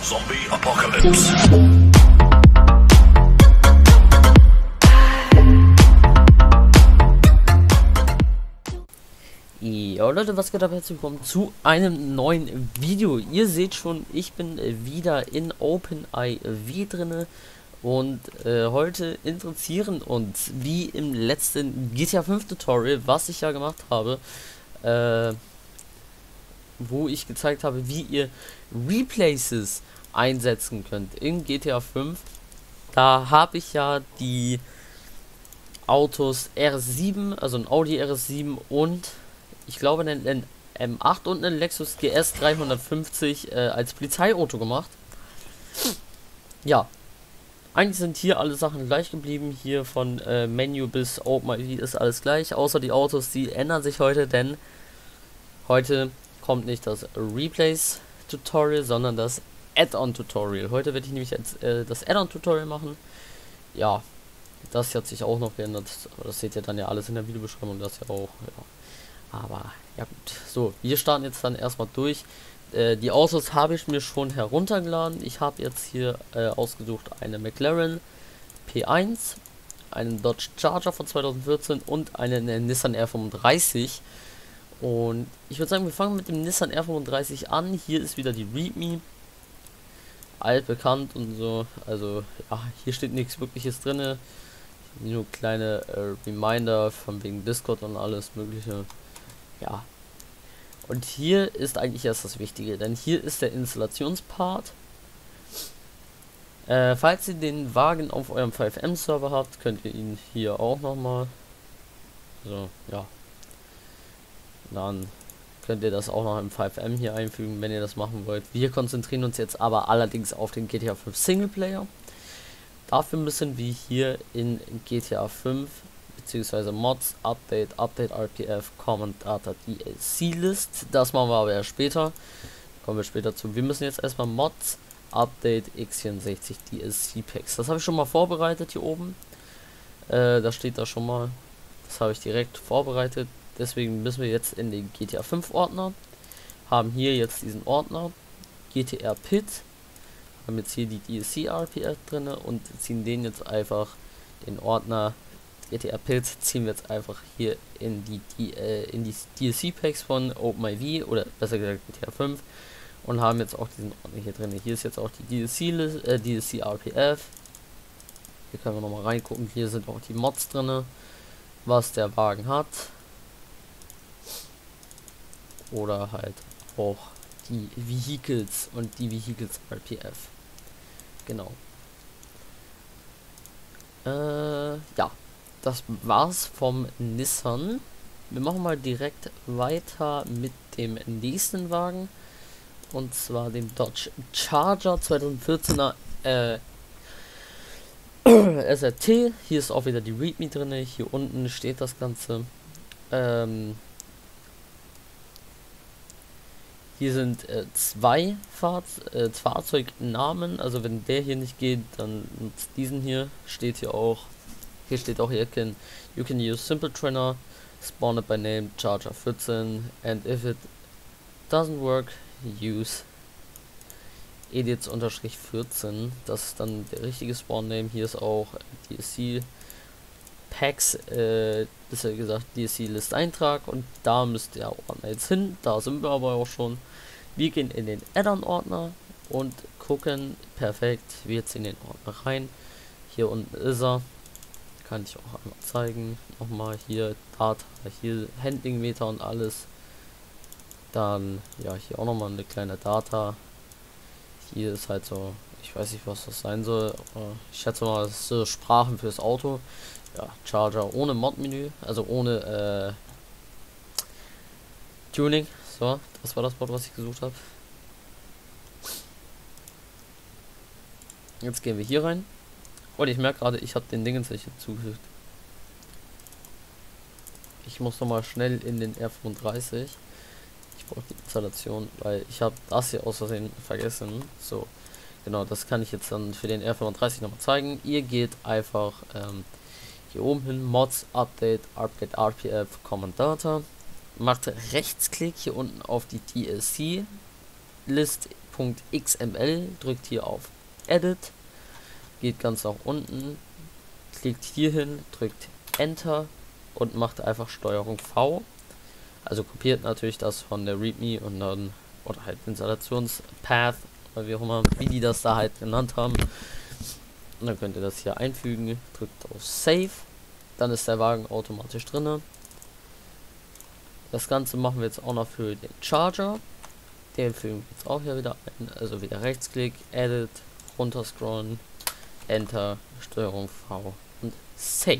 Zombie Apocalypse. Ja Leute, was geht ab? Herzlich willkommen zu einem neuen Video. Ihr seht schon, ich bin wieder in OpenIV drinne und heute interessieren uns, wie im letzten GTA 5 Tutorial, was ich ja gemacht habe, wo ich gezeigt habe, wie ihr Replaces einsetzen könnt in GTA 5. Da habe ich ja die Autos RS7, also ein Audi RS7 und ich glaube einen M8 und einen Lexus GS 350 als Polizeiauto gemacht. Ja, eigentlich sind hier alle Sachen gleich geblieben. Hier von Menü bis OpenIV ist alles gleich, außer die Autos, die ändern sich heute, denn heute kommt nicht das Replace Tutorial, sondern das Add-on Tutorial. Heute werde ich nämlich jetzt das Add-on Tutorial machen. Ja, das hat sich auch noch geändert. Das seht ihr dann ja alles in der Videobeschreibung, das ja auch. Ja. Aber ja gut, so, wir starten jetzt dann erstmal durch. Die Autos habe ich mir schon heruntergeladen. Ich habe jetzt hier ausgesucht eine McLaren P1, einen Dodge Charger von 2014 und einen Nissan R35. Und ich würde sagen, wir fangen mit dem Nissan R35 an. Hier ist wieder die README, altbekannt und so. Also ja, hier steht nichts Wirkliches drin. Nur kleine Reminder von wegen Discord und alles Mögliche. Ja, und hier ist eigentlich erst das Wichtige, denn hier ist der Installationspart. Falls ihr den Wagen auf eurem 5M Server habt, könnt ihr ihn hier auch nochmal, so, ja, dann könnt ihr das auch noch im 5M hier einfügen, wenn ihr das machen wollt. Wir konzentrieren uns jetzt aber allerdings auf den GTA 5 Singleplayer. Dafür müssen wir hier in GTA 5 beziehungsweise Mods, Update RPF, Common Data DLC List. Das machen wir aber erst später. Kommen wir später zu. Wir müssen jetzt erstmal Mods, Update x64 DLC Packs. Das habe ich schon mal vorbereitet hier oben. Das steht da schon mal. Das habe ich direkt vorbereitet. Deswegen müssen wir jetzt in den GTA 5 Ordner. Haben hier jetzt diesen Ordner. GTR Pit. Haben jetzt hier die DLC RPF drin und ziehen den jetzt einfach, den Ordner GTA Pit ziehen wir jetzt einfach hier in die DLC Packs von OpenIV oder besser gesagt GTA 5 und haben jetzt auch diesen Ordner hier drin. Hier ist jetzt auch die DLC RPF. Hier können wir noch mal reingucken. Hier sind auch die Mods drin, was der Wagen hat oder halt auch die Vehicles und die Vehicles RPF. Genau. Ja. Das war's vom Nissan. Wir machen mal direkt weiter mit dem nächsten Wagen. Und zwar dem Dodge Charger 2014er SRT. Hier ist auch wieder die README drin. Hier unten steht das Ganze. Hier sind zwei Fahrzeugnamen. Also wenn der hier nicht geht, dann nutzt diesen hier. Steht hier auch. Hier steht auch, you can use simple trainer, spawned by name Charger 14, and if it doesn't work, use edits-14. Das ist dann der richtige Spawn Name. Hier ist auch DLC Packs, besser gesagt DLC List Eintrag, und da müsst ihr Ordner jetzt hin. Da sind wir aber auch schon. Wir gehen in den Add-on Ordner und gucken, perfekt, wir ziehen den Ordner rein. Hier unten ist er. Kann ich auch einmal zeigen. Nochmal hier Data, hier Handling Meter und alles. Dann ja, hier auch nochmal eine kleine Data. Hier ist halt so, ich weiß nicht, was das sein soll. Ich schätze mal, das ist so Sprachen fürs Auto. Ja, Charger ohne Mod-Menü, also ohne Tuning. So, das war das Wort, was ich gesucht habe. Jetzt gehen wir hier rein. Und ich merke gerade, ich habe den Dingens nicht hinzugefügt. Ich muss noch mal schnell in den R35. Ich brauche die Installation, weil ich habe das hier aus Versehen vergessen. So, genau, das kann ich jetzt dann für den R35 nochmal zeigen. Ihr geht einfach hier oben hin, Mods, Update RPF, Common Data. Macht Rechtsklick hier unten auf die DLC List .xml, drückt hier auf Edit, geht ganz nach unten, klickt hier hin, drückt Enter und macht einfach Steuerung V. Also kopiert natürlich das von der README und dann, oder halt Installationspath, oder wie auch immer, wie die das da halt genannt haben. Und dann könnt ihr das hier einfügen, drückt auf Save, dann ist der Wagen automatisch drinne. Das Ganze machen wir jetzt auch noch für den Charger. Den fügen wir jetzt auch hier wieder ein, also wieder Rechtsklick, Edit, runterscrollen, Enter, Steuerung V und Save.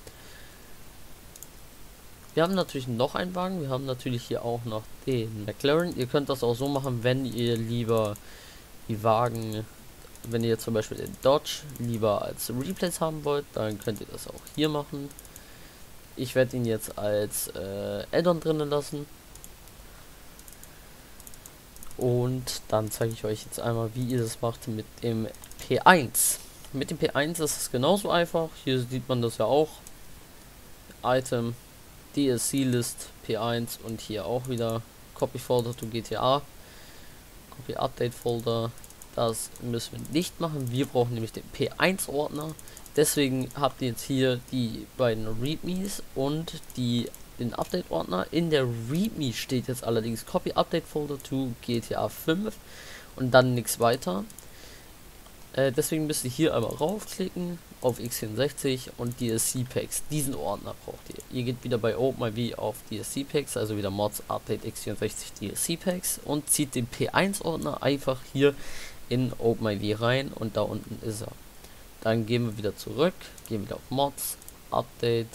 Wir haben natürlich noch einen Wagen, wir haben natürlich hier auch noch den McLaren. Ihr könnt das auch so machen, wenn ihr lieber die Wagen, wenn ihr zum Beispiel den Dodge lieber als Replace haben wollt, dann könnt ihr das auch hier machen. Ich werde ihn jetzt als Add-on drinnen lassen. Und dann zeige ich euch jetzt einmal, wie ihr das macht mit dem P1. Mit dem P1 ist es genauso einfach. Hier sieht man das ja auch. Item, DLC List, P1 und hier auch wieder Copy Folder to GTA. Copy Update Folder. Das müssen wir nicht machen. Wir brauchen nämlich den P1 Ordner. Deswegen habt ihr jetzt hier die beiden Readmes und den Update-Ordner. In der README steht jetzt allerdings Copy Update Folder to GTA 5 und dann nichts weiter. Deswegen müsst ihr hier einmal raufklicken auf x64 und DSC Packs. Diesen Ordner braucht ihr. Ihr geht wieder bei OpenIV auf DSC Packs, also wieder Mods Update x64 DSC Packs und zieht den P1 Ordner einfach hier in OpenIV rein und da unten ist er. Dann gehen wir wieder zurück, gehen wieder auf Mods, Update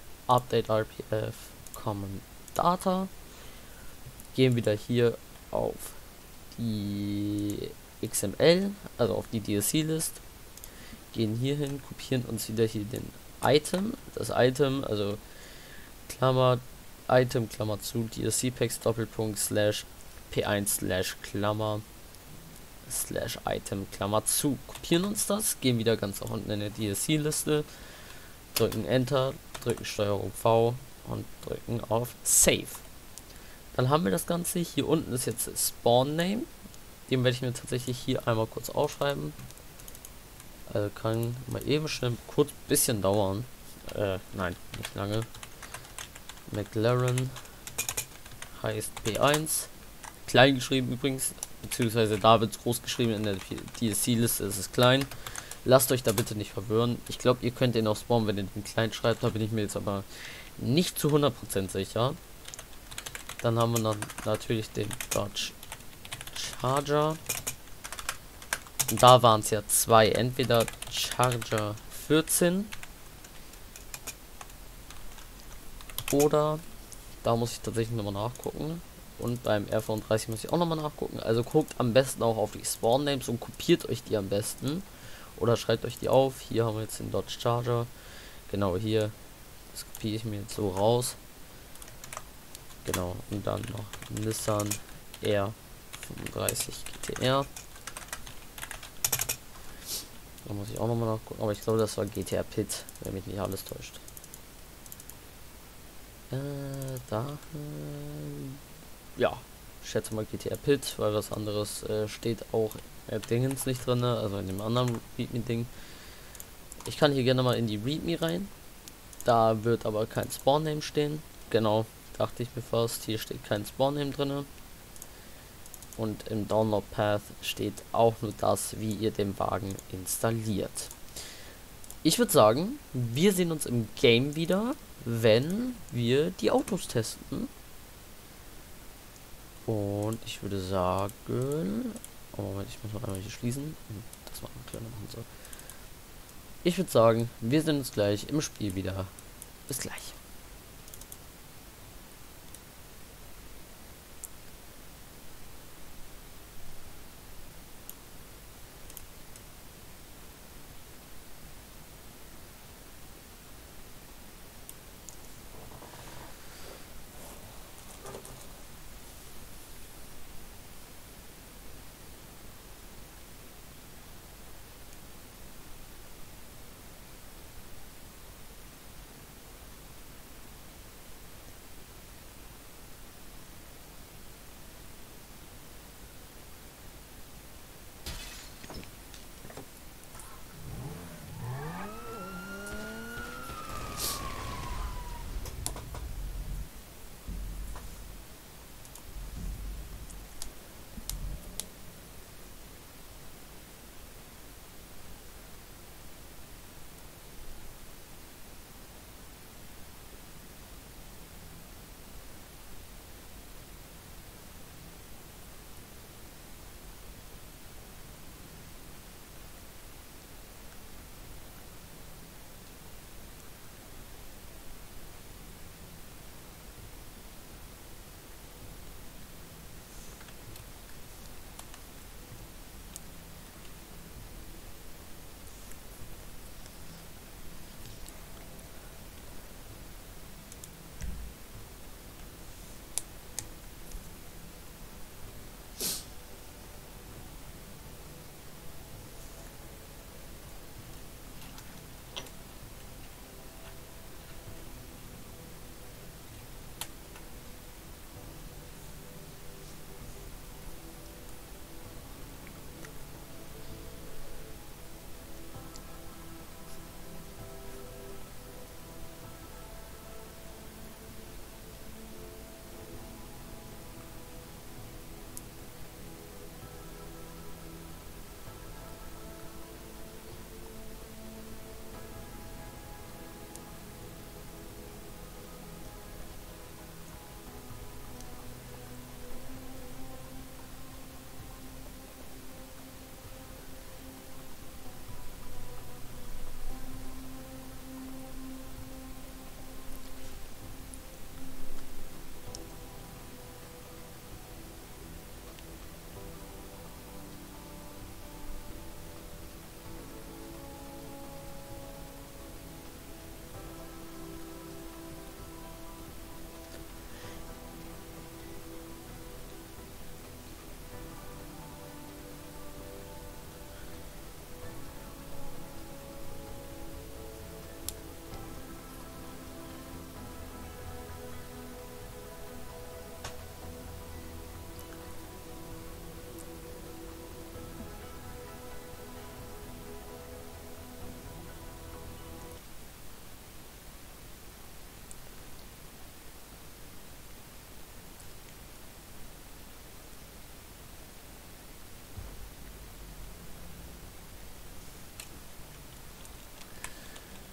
RPF, Common Data, gehen wieder hier auf die XML, also auf die DLC-List, gehen hier hin, kopieren uns wieder hier den Item, das Item, also Klammer, Item, Klammer zu, DLC-Packs, Doppelpunkt, Slash, P1, Slash, Klammer, Slash, Item, Klammer zu. Kopieren uns das, gehen wieder ganz nach unten in der DLC-Liste, drücken Enter, drücken Steuerung V und drücken auf Save. Dann haben wir das Ganze. Hier unten ist jetzt Spawn Name. Den werde ich mir tatsächlich hier einmal kurz aufschreiben. Also kann mal eben schnell kurz ein bisschen dauern. Nein, nicht lange. McLaren heißt P1. Klein geschrieben übrigens. Beziehungsweise da wird es groß geschrieben. In der DSC-Liste ist es klein. Lasst euch da bitte nicht verwirren. Ich glaube, ihr könnt den auch spawnen, wenn ihr den klein schreibt. Da bin ich mir jetzt aber nicht zu 100% sicher. Dann haben wir dann natürlich den Dodge Charger. Und da waren es ja zwei. Entweder Charger 14 oder, da muss ich tatsächlich nochmal nachgucken. Und beim R35 muss ich auch nochmal nachgucken. Also guckt am besten auch auf die Spawn Names und kopiert euch die am besten. Oder schreibt euch die auf. Hier haben wir jetzt den Dodge Charger. Genau hier. Das kopiere ich mir jetzt so raus. Genau. Und dann noch Nissan R35 GTR. Da muss ich auch nochmal nachgucken. Aber ich glaube, das war GTR Pit, wenn mich nicht alles täuscht. Ja. Ich schätze mal GTR Pit, weil was anderes steht auch Dingens nicht drin, also in dem anderen README-Ding. Ich kann hier gerne mal in die README rein. Da wird aber kein Spawn-Name stehen. Genau, dachte ich mir fast. Hier steht kein Spawn-Name drin. Und im Download-Path steht auch nur das, wie ihr den Wagen installiert. Ich würde sagen, wir sehen uns im Game wieder, wenn wir die Autos testen. Und ich würde sagen... Oh Moment, ich muss mal einmal hier schließen. Das war ein kleiner machen so. Ich würde sagen, wir sehen uns gleich im Spiel wieder. Bis gleich.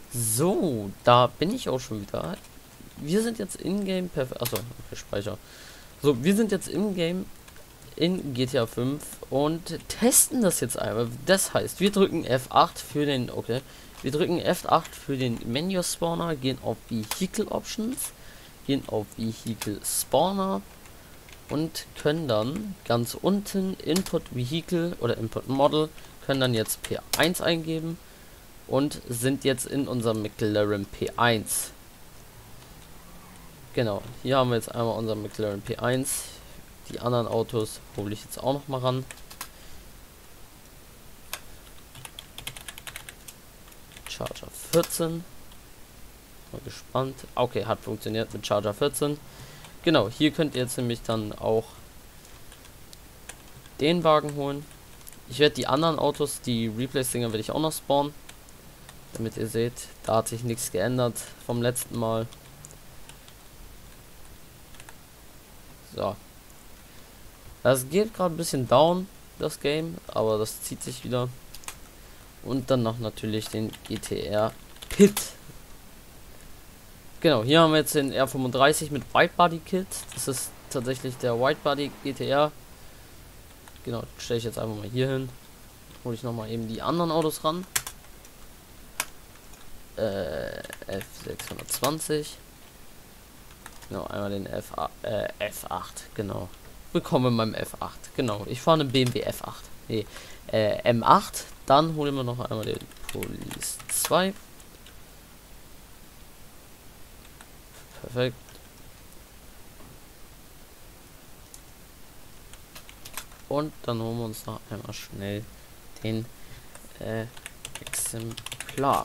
So, da bin ich auch schon wieder. Wir sind jetzt in-game perfekt. Achso, okay, Speicher. So, wir sind jetzt in-game in GTA 5 und testen das jetzt einmal. Das heißt, wir drücken F8 für den, okay, wir drücken F8 für den Menu Spawner, gehen auf Vehicle Options, gehen auf Vehicle Spawner und können dann ganz unten Input Vehicle oder Input Model, können dann jetzt P1 eingeben und sind jetzt in unserem McLaren P1. Genau, hier haben wir jetzt einmal unser McLaren P1. Die anderen Autos hole ich jetzt auch noch mal ran. Charger 14. Mal gespannt. Okay, hat funktioniert mit Charger 14. Genau, hier könnt ihr jetzt nämlich dann auch den Wagen holen. Ich werde die anderen Autos, die Replace-Dinger, werde ich auch noch spawnen. Damit ihr seht, da hat sich nichts geändert vom letzten Mal. So. Das geht gerade ein bisschen down, das Game, aber das zieht sich wieder. Und dann noch natürlich den GTR Pit. Genau, hier haben wir jetzt den R35 mit Widebody Kit. Das ist tatsächlich der Widebody GTR. Genau, stelle ich jetzt einfach mal hier hin. Hole ich nochmal eben die anderen Autos ran. F620. Genau, einmal den F8, genau. Willkommen in meinem F8, genau. Ich fahre einen BMW F8. Nee, M8. Dann holen wir noch einmal den Police 2. Perfekt. Und dann holen wir uns noch einmal schnell den Exemplar.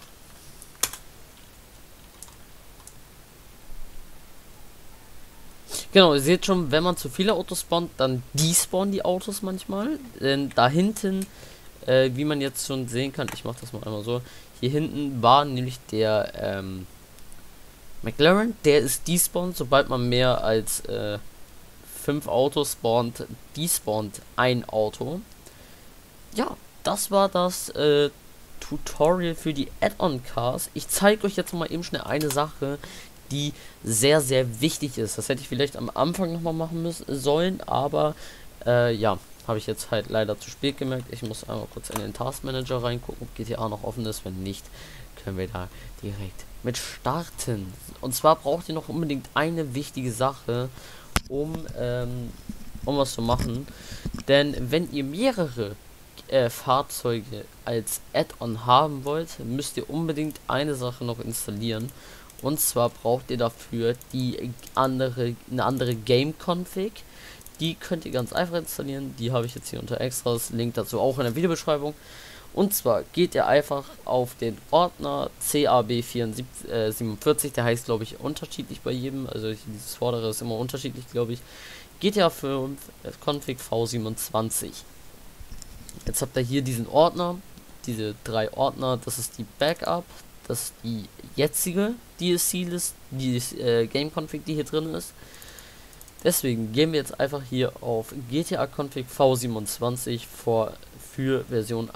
Genau, ihr seht schon, wenn man zu viele Autos spawnt, dann despawnen die Autos manchmal. Denn da hinten, wie man jetzt schon sehen kann, ich mache das mal einmal so, hier hinten war nämlich der McLaren, der ist despawned, sobald man mehr als 5 Autos spawnt, despawnt ein Auto. Ja, das war das Tutorial für die Add-on-Cars. Ich zeige euch jetzt mal eben schnell eine Sache, die sehr, sehr wichtig ist. Das hätte ich vielleicht am Anfang nochmal machen sollen, aber ja, habe ich jetzt halt leider zu spät gemerkt. Ich muss einmal kurz in den Task Manager reingucken, ob GTA noch offen ist. Wenn nicht, können wir da direkt mit starten. Und zwar braucht ihr noch unbedingt eine wichtige Sache, um was zu machen. Denn wenn ihr mehrere Fahrzeuge als Add-on haben wollt, müsst ihr unbedingt eine Sache noch installieren. Und zwar braucht ihr dafür eine andere Game-Config. Die könnt ihr ganz einfach installieren. Die habe ich jetzt hier unter Extras. Link dazu auch in der Videobeschreibung. Und zwar geht ihr einfach auf den Ordner CAB47, der heißt glaube ich unterschiedlich bei jedem. Also dieses vordere ist immer unterschiedlich, glaube ich. GTA 5 Config V27. Jetzt habt ihr hier diesen Ordner, diese 3 Ordner. Das ist die Backup. Das ist die jetzige DSC-List, die Game-Config, die hier drin ist. Deswegen gehen wir jetzt einfach hier auf GTA Config V27 für Version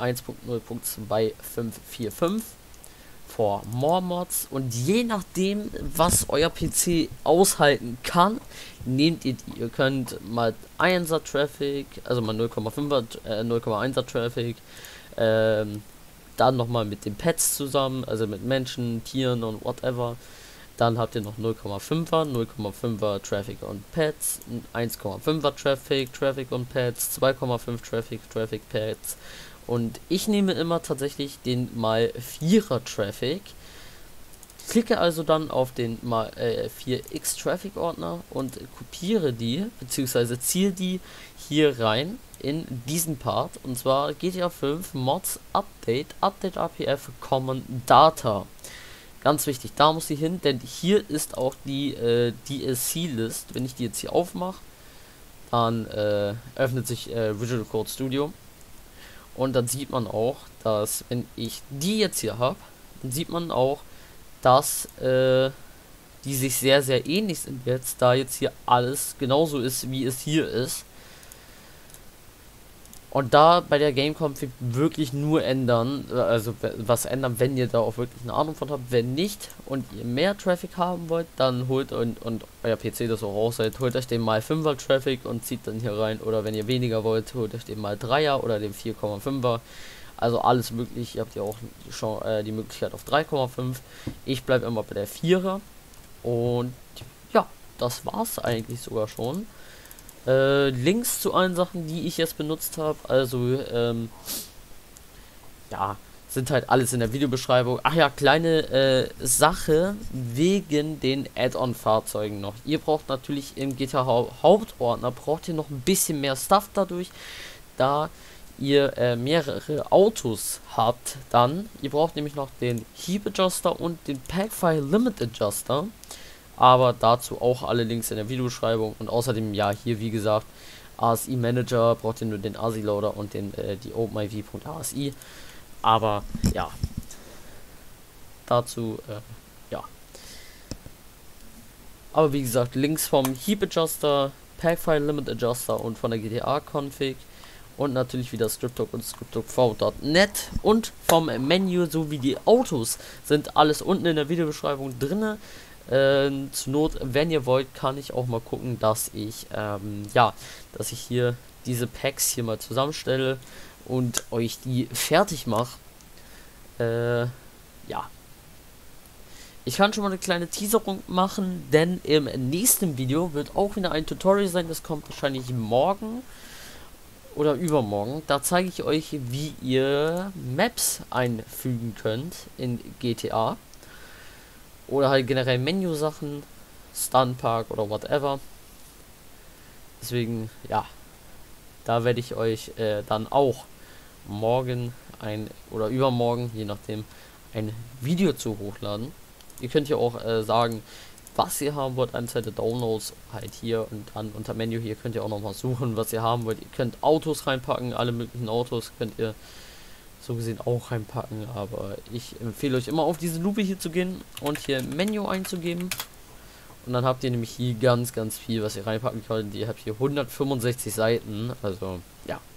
1.0.2545 for More Mods. Und je nachdem, was euer PC aushalten kann, nehmt ihr die. Ihr könnt mal 1er Traffic, also mal 0,1er Traffic, dann nochmal mit den Pets zusammen, also mit Menschen, Tieren und whatever. Dann habt ihr noch 0,5er Traffic und Pets, 1,5er Traffic und Pets, 2,5 Traffic, Pets. Und ich nehme immer tatsächlich den mal 4er Traffic. Klicke also dann auf den mal 4x Traffic Ordner und kopiere die, beziehungsweise ziehe die hier rein in diesen Part, und zwar GTA 5 Mods Update APF Common Data. Ganz wichtig, da muss sie hin, denn hier ist auch die DSC-List. Wenn ich die jetzt hier aufmache, dann öffnet sich Visual Code Studio. Und dann sieht man auch, dass wenn ich die jetzt hier habe, dann sieht man auch, dass die sich sehr, sehr ähnlich sind jetzt, da jetzt hier alles genauso ist, wie es hier ist. Und da bei der Game Config wirklich nur ändern, also was ändern, wenn ihr da auch wirklich eine Ahnung von habt. Wenn nicht und ihr mehr Traffic haben wollt, dann holt und euer PC das auch rausseid, holt euch den mal 5er Traffic und zieht dann hier rein. Oder wenn ihr weniger wollt, holt euch den mal 3er oder den 4,5er. Also alles möglich. Ihr habt ja auch schon die Möglichkeit auf 3,5. Ich bleibe immer bei der 4er. Und ja, das war's eigentlich sogar schon. Links zu allen Sachen, die ich jetzt benutzt habe, also ja, sind halt alles in der Videobeschreibung. Ach ja, kleine Sache wegen den Add-on-Fahrzeugen noch. Ihr braucht natürlich im GTA Hauptordner braucht ihr noch ein bisschen mehr Stuff dadurch, da ihr mehrere Autos habt. Dann ihr braucht nämlich noch den Heap Adjuster und den Packfire Limit Adjuster. Aber dazu auch alle Links in der Videobeschreibung. Und außerdem, ja, hier wie gesagt, ASI Manager, braucht ihr nur den ASI Loader und den die OpenIV.ASI. Aber ja, dazu, ja. Aber wie gesagt, Links vom Heap Adjuster, Packfile Limit Adjuster und von der GTA Config. Und natürlich wieder Scripthook und scripthookv.net. Und vom Menü sowie die Autos sind alles unten in der Videobeschreibung drinne. Zur Not, wenn ihr wollt, kann ich auch mal gucken, dass ich ja, dass ich hier diese Packs hier mal zusammenstelle und euch die fertig mache. Ja, ich kann schon mal eine kleine Teaserung machen, denn im nächsten Video wird auch wieder ein Tutorial sein. Das kommt wahrscheinlich morgen oder übermorgen. Da zeige ich euch, wie ihr Maps einfügen könnt in GTA. Oder halt generell Menü-Sachen, Stuntpark oder whatever. Deswegen, ja, da werde ich euch dann auch morgen oder übermorgen, je nachdem, ein Video zu hochladen. Ihr könnt hier auch sagen, was ihr haben wollt, anzahl der Downloads halt hier und dann unter Menü hier könnt ihr auch nochmal suchen, was ihr haben wollt. Ihr könnt Autos reinpacken, alle möglichen Autos könnt ihr so gesehen auch reinpacken, aber ich empfehle euch immer auf diese Lupe hier zu gehen und hier Menü einzugeben und dann habt ihr nämlich hier ganz viel, was ihr reinpacken könnt. Ihr habt hier 165 Seiten, also ja,